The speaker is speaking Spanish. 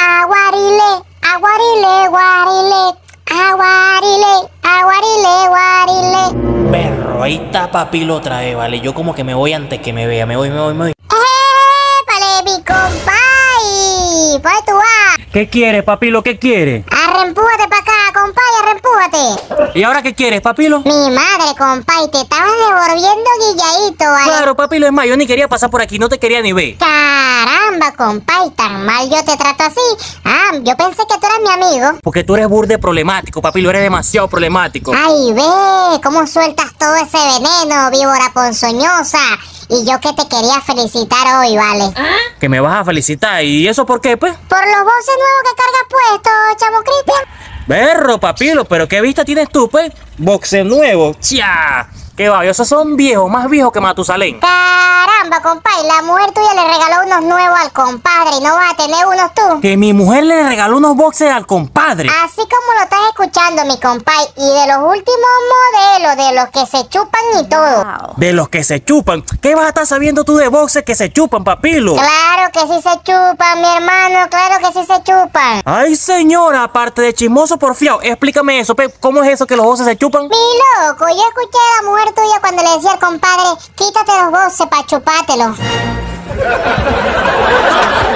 Aguarile, aguarile, guarile. Aguarile, aguarile, guarile. Perro, ahí está Papilo otra vez, vale. Yo como que me voy antes que me vea. Me voy. ¡Épale, mi compay! ¿Pues tú vas? ¿Qué quiere, Papilo? ¿Qué quiere? Arrempújate para acá, compay, arrempújate. ¿Y ahora qué quieres, Papilo? Mi madre, compay, te estabas devolviendo guilladito, ¿vale? Claro, Papilo, es más, yo ni quería pasar por aquí, no te quería ni ver. Caramba, compay, tan mal yo te trato así. Yo pensé que tú eras mi amigo. Porque tú eres burde problemático, Papilo, eres demasiado problemático. Ay, ve, cómo sueltas todo ese veneno, víbora ponzoñosa. Y yo que te quería felicitar hoy, ¿vale? Que me vas a felicitar, ¿y eso por qué, pues? Por los voces nuevos que cargas puesto, chamo Cristian. Berro, Papilo, pero ¿qué vista tienes tú, pues? Boxe nuevo, ¡chia! ¿Qué va? Esos son viejos, más viejos que Matusalén. Caramba, compay, la mujer tuya le regaló unos nuevos al compadre y no vas a tener unos tú. Que mi mujer le regaló unos boxes al compadre. Así como lo estás escuchando, mi compay, y de los últimos modelos, de los que se chupan y todo. Wow. De los que se chupan. ¿Qué vas a estar sabiendo tú de boxes que se chupan, Papilo? Claro que sí se chupan, mi hermano, claro que sí se chupan. Ay, señora, aparte de chismoso porfiado, explícame eso, ¿cómo es eso que los boxes se chupan? Mi loco, yo escuché a la mujer tuya cuando le decía al compadre, quítate los voces pa' chupártelos.